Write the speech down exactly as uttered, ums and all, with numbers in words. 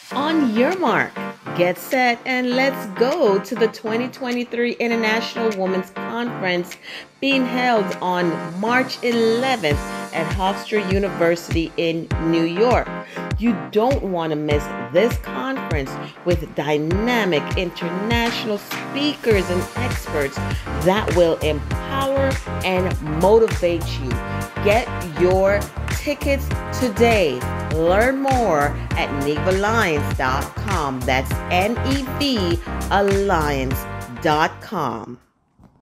On your mark, get set, and let's go to the twenty twenty-three International Women's Conference being held on March eleventh at Hofstra University in New York. You don't want to miss this conference with dynamic international speakers and experts that will empower and motivate you. Get your tickets today. Learn more at nevalliance dot com. That's N E V alliance dot com.